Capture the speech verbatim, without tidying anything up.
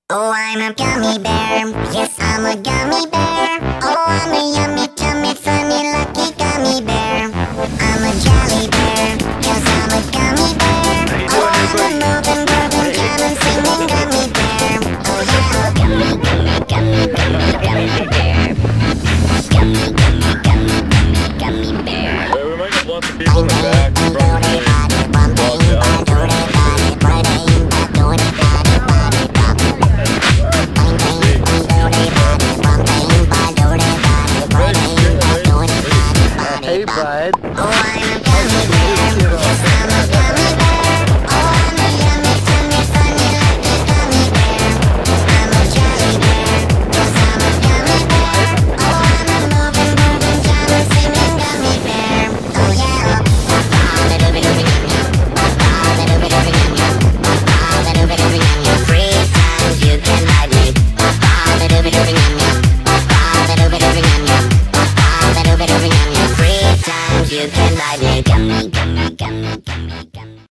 Oh, I'm a gummy bear. Yes, I'm a gummy bear. Oh, I'm a yummy, tummy, funny, lucky gummy bear. I'm a jelly bear. Yes, I'm a gummy bear. Oh, I'm a moving, grooving, jamming, singing gummy bear. Oh, yeah. Gummy, gummy, gummy, gummy, gummy bear. Gummy, gummy, gummy, gummy, gummy bear. Hey, we might get lots of people in the back. Hey, bud. Oh, I'm a gummy bear. Yes, I'm a gummy bear. Oh, I'm a yummy, tummy, funny, lucky gummy bear. I'm a jelly bear. Yes, I'm a gummy bear. Oh, I'm a moving, grooving, jamming, singing gummy bear. Oh, yeah. Three times you can ride me. Three times you can ride me. Gummy, gummy, gummy, gummy, gummy.